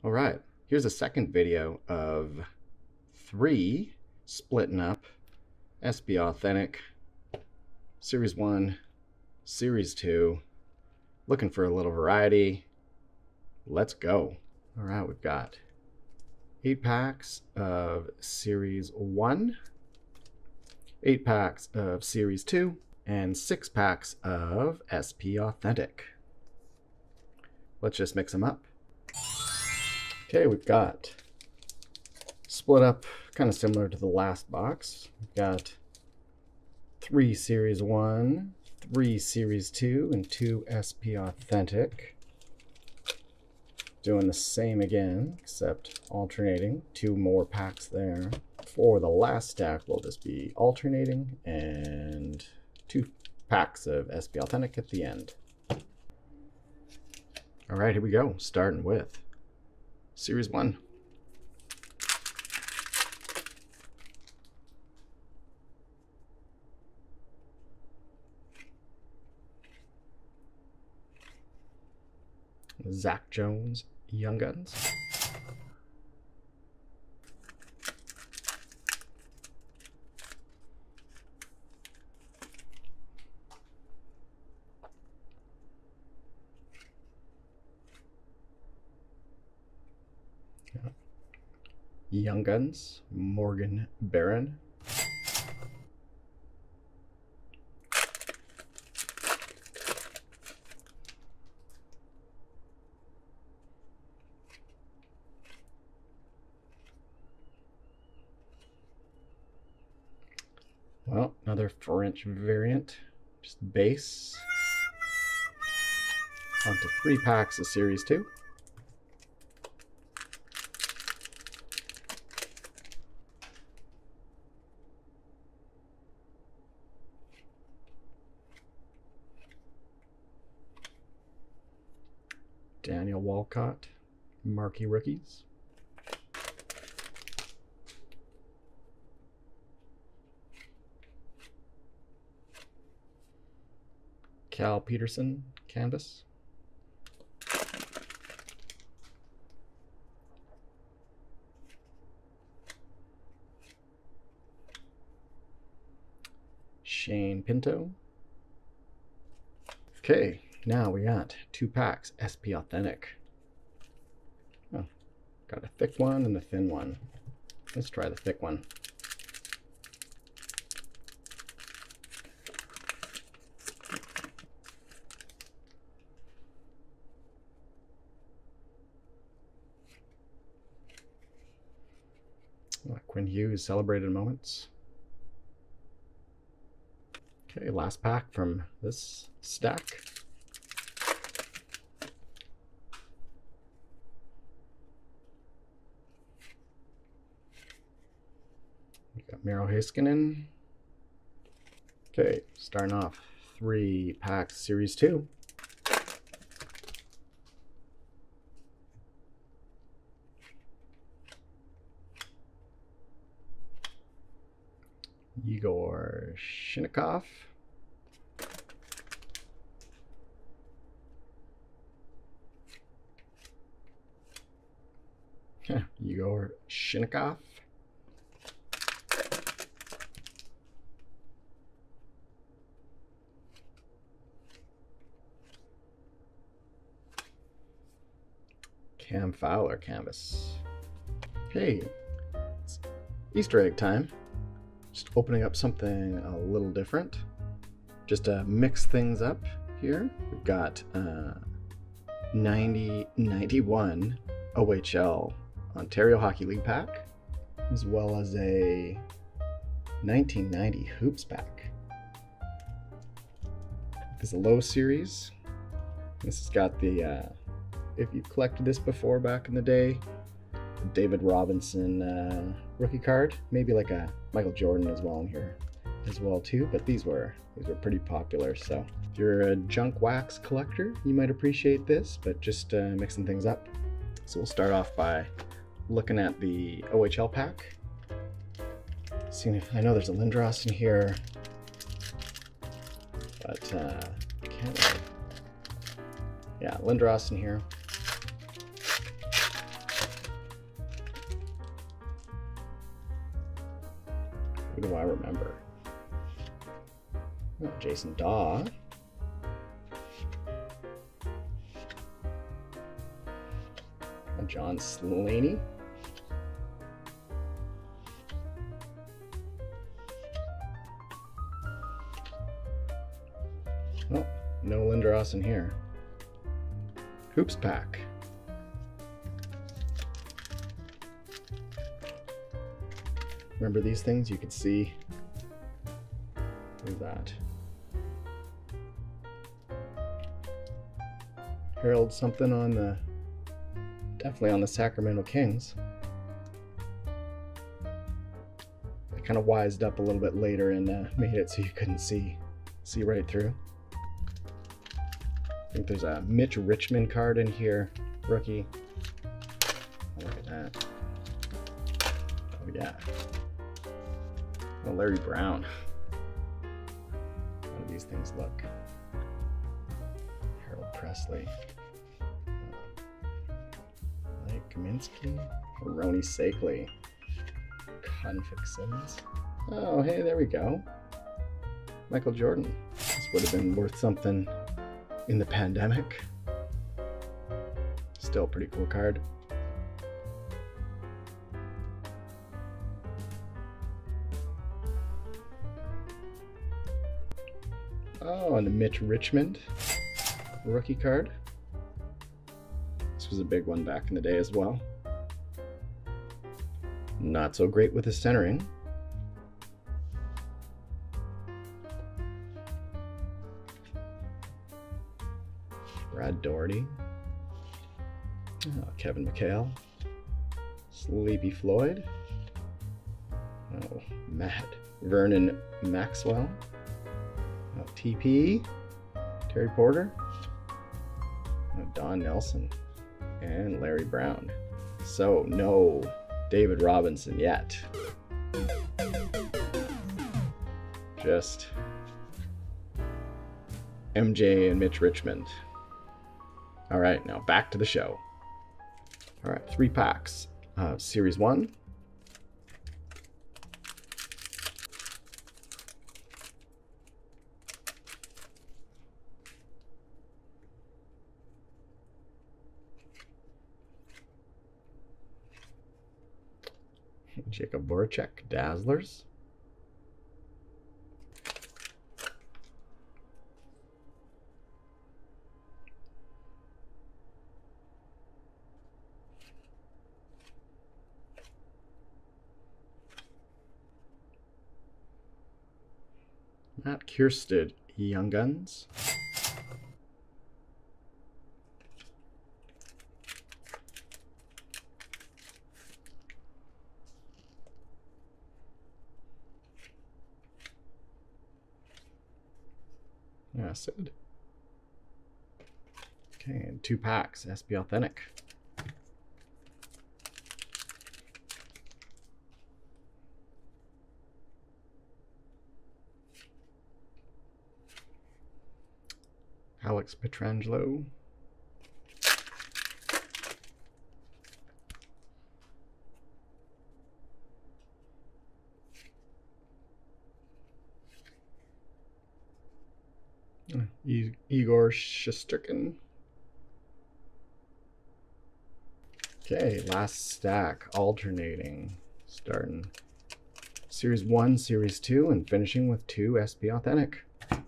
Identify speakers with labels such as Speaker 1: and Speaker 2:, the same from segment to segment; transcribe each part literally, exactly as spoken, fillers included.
Speaker 1: All right, here's a second video of three splitting up S P Authentic Series one, Series two. Looking for a little variety. Let's go. All right, we've got eight packs of Series one, eight packs of Series two, and six packs of S P Authentic. Let's just mix them up. Okay, we've got split up kind of similar to the last box. We've got three Series one, three Series two, and two S P Authentic. Doing the same again, except alternating. Two more packs there. For the last stack, we'll just be alternating, and two packs of S P Authentic at the end. All right, here we go, starting with Series one. Zach Jones, Young Guns. Young Guns, Morgan Barron. Well, another French variant, just base. On to three packs of Series two. Daniel Walcott, Marquee Rookies. Cal Peterson, Canvas. Shane Pinto. Okay, now we got two packs S P Authentic. Oh, got a thick one and a thin one. Let's try the thick one. Quinn Hughes, Celebrated Moments. Okay, last pack from this stack. We got Miro Heiskanen. Okay, starting off three packs, Series two. Igor Shinnikov. Igor Shinnikov. Cam Fowler Canvas. Hey, it's Easter egg time. Just opening up something a little different. Just to mix things up here. We've got uh, ninety ninety-one O H L Ontario Hockey League pack, as well as a nineteen ninety Hoops pack. This is a low series. This has got the, uh, if you've collected this before back in the day, the David Robinson uh, rookie card, maybe like a Michael Jordan as well in here as well too, but these were these were pretty popular. So if you're a junk wax collector, you might appreciate this, but just uh, mixing things up. So we'll start off by looking at the O H L pack. Seeing if I know there's a Lindros in here, but uh, can't really. Yeah, Lindros in here. Who do I remember? Oh, Jason Daw. John Slaney. Oh, no Lindros in here. Hoops pack. Remember these things? You could see. Look at that. Harold something on the, definitely on the Sacramento Kings. I kind of wised up a little bit later and uh, made it so you couldn't see, see right through. I think there's a Mitch Richmond card in here, rookie. Oh, look at that. Oh yeah. Oh, Larry Brown. How do these things look? Harold Presley. Mike Kaminsky. Rony Seikaly. Conflict Simmons. Oh, hey, there we go. Michael Jordan. This would have been worth something in the pandemic. Still a pretty cool card. Oh, and the Mitch Richmond rookie card. This was a big one back in the day as well. Not so great with the centering. Brad Daugherty. Oh, Kevin McHale. Sleepy Floyd. Oh, Matt. Vernon Maxwell. Oh, T P. Terry Porter. Oh, Don Nelson. And Larry Brown. So, no David Robinson yet. Just M J and Mitch Richmond. All right, now back to the show. All right, three packs. Uh, Series one. Jacob Voracek, Dazzlers. Matt Kiersted, Young Guns. Yeah, Sid. Okay, and two packs, S B Authentic. Alex Pietrangelo. E Igor Shesterkin. Okay, last stack, alternating, starting Series one, Series two, and finishing with two S P Authentic.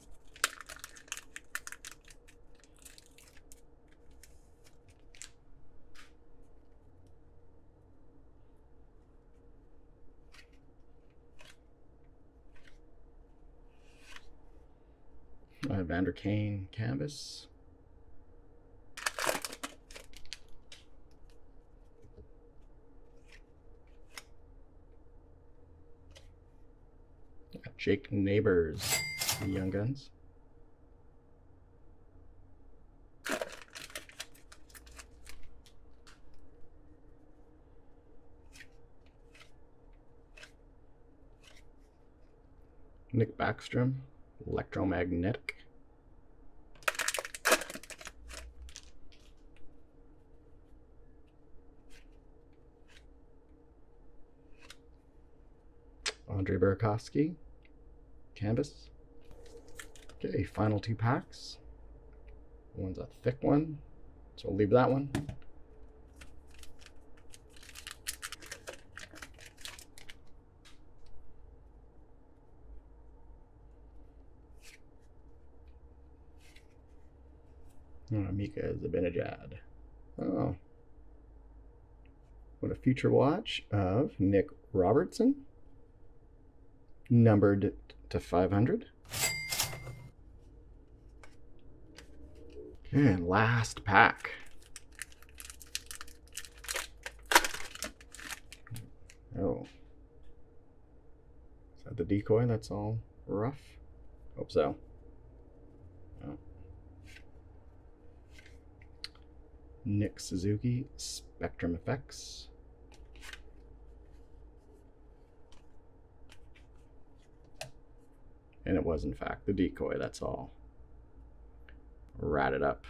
Speaker 1: Uh, Vander Kane canvas. Jake Neighbors, the Young Guns. Nick Backstrom, Electromagnetic. Andre Burakovsky, canvas. Okay, final two packs. One's a thick one, so we'll leave that one. Oh, Mika Zibanejad. Oh. What a future watch of Nick Robertson. Numbered to five hundred. Okay, and last pack. Oh. Is that the decoy that's all rough? Hope so. Oh. Nick Suzuki, Spectrum Effects. And it was, in fact, the decoy, that's all. Ratted up.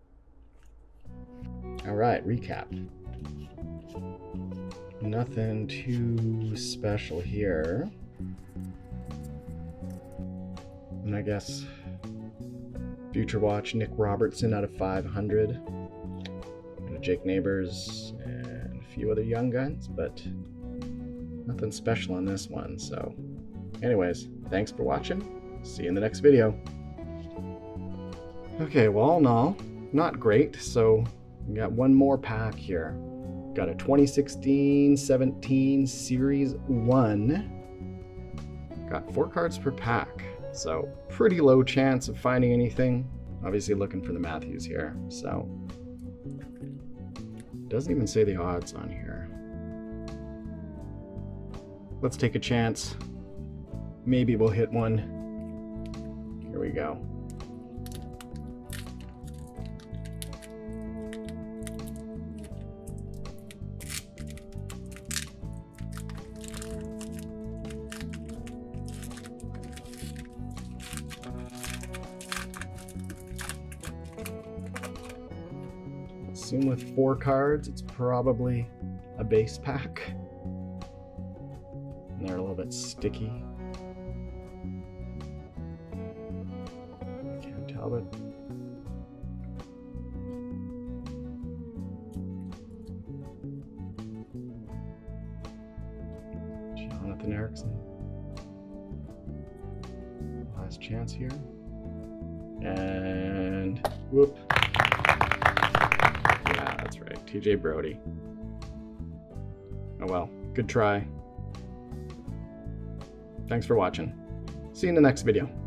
Speaker 1: All right, recap. Nothing too special here. And I guess Future Watch, Nick Robertson out of five hundred. And a Jake Neighbors and a few other young guns, but nothing special on this one. So anyways, thanks for watching. See you in the next video. Okay, well, all in all, not great. So we got one more pack here. Got a twenty sixteen seventeen Series one. Got four cards per pack. So pretty low chance of finding anything. Obviously looking for the Matthews here. So doesn't even say the odds on here. Let's take a chance. Maybe we'll hit one. Here we go. Assume with four cards, it's probably a base pack. And they're a little bit sticky. I can't tell, but Jonathan Erickson. Last chance here. And whoop. That's right, T J Brodie. Oh well, good try. Thanks for watching. See you in the next video.